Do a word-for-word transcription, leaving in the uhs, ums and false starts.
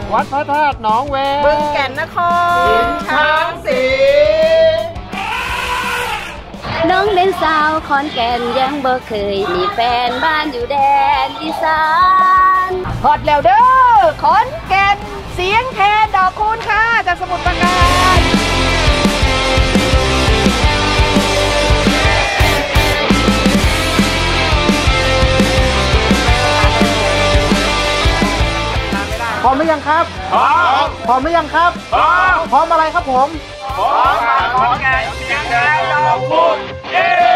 วัดพระธาตุหนองแวงบึงแก่นนครหินช้างศรีน้องเล่นสาวขอนแก่นยังบ่เคยมีแฟนบ้านอยู่แดนอีสานฮอตแล้วเด้อขอนแก่นเสียงแคนดอกคูณค่ะจากสมุทรปราการพร้อมหรือยังครับพร้อมพร้อมหรือยังครับพร้อมพร้อมอะไรครับผมพร้อมขอนแก่นเสียงแคนดอกคูณ